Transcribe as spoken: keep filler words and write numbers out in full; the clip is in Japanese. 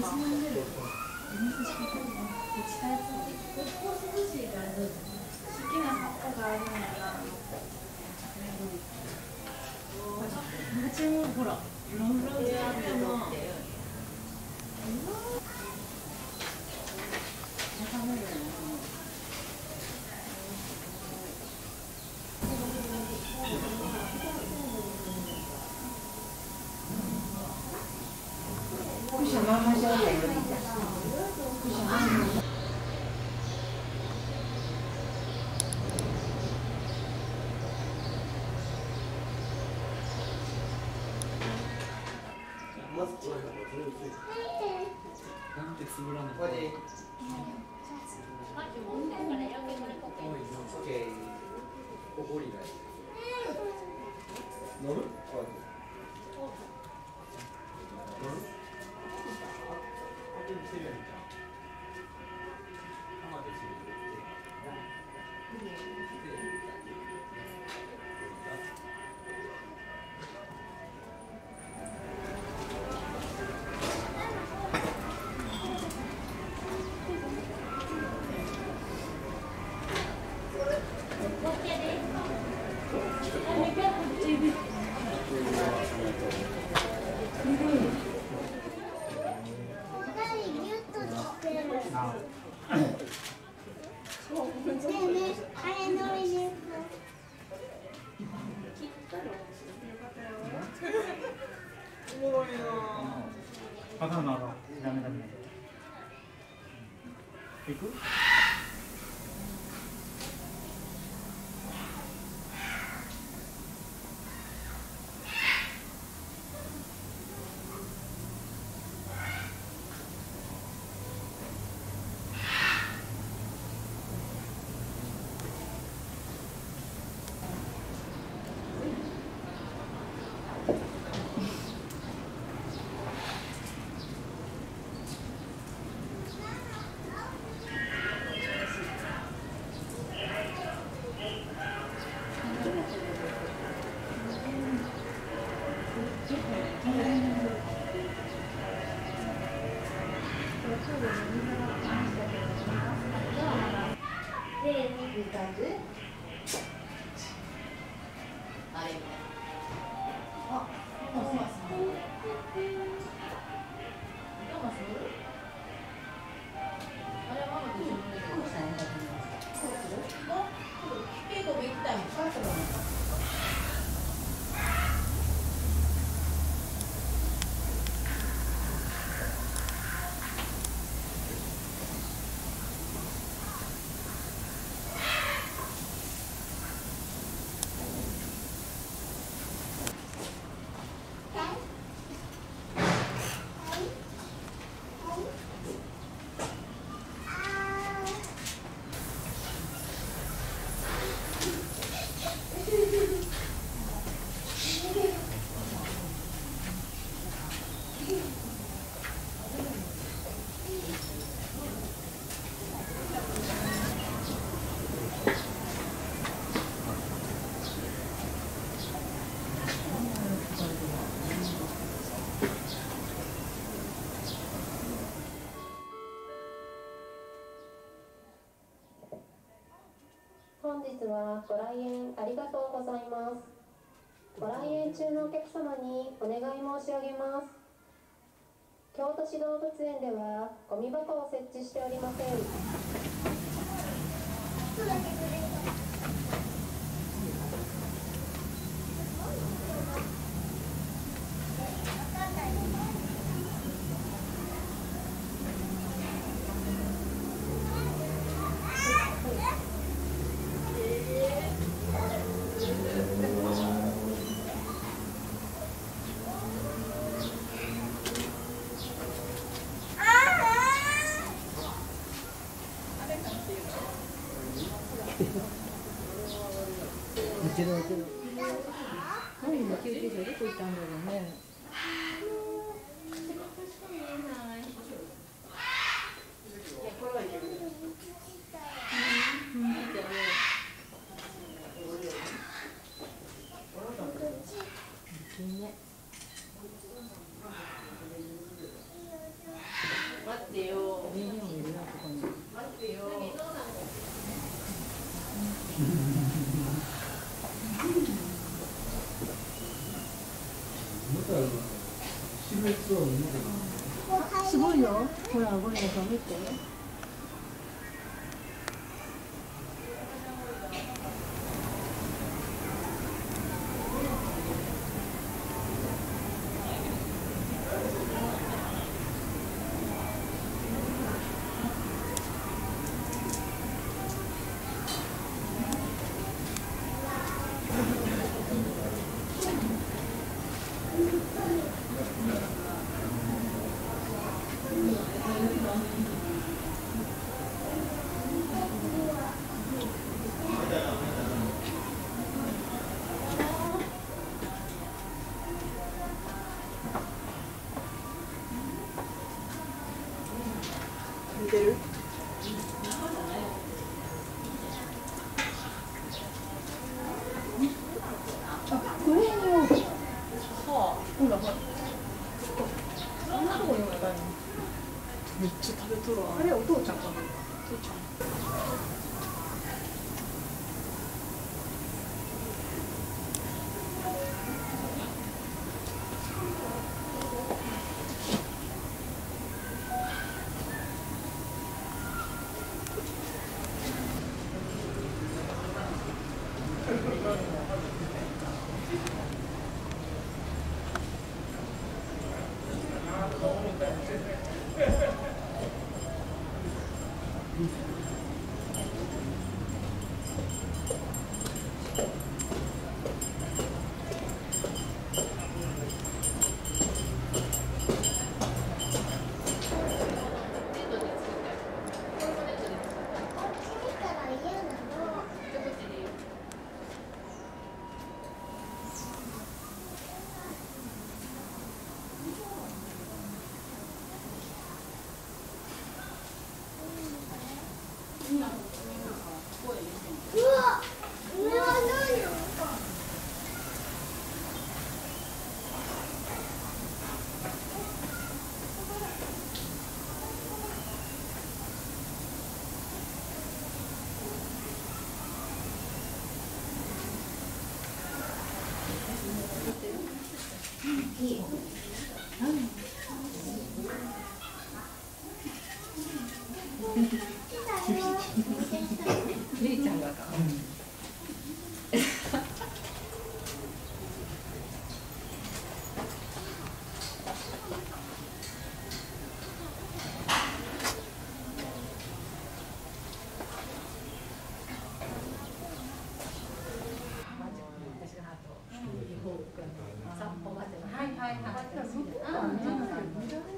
ほら、ロンロンでやっても。 なんでつぶらないの？乗る？ あかんのあかん。ダメダメ。行く？ 本日はご来園ありがとうございます。ご来園中のお客様にお願い申し上げます。京都市動物園ではゴミ箱を設置しておりません。 何の休憩所どこ行ったんだろうね。ね。 すごいよ。ほら、これと見て。見てる？あ、これにはあ、ほらほら。そんなとこにもないの。めっちゃ食べとるわ。あれお父ちゃんかな。父ちゃん。りーちゃんがか。はいはいはい。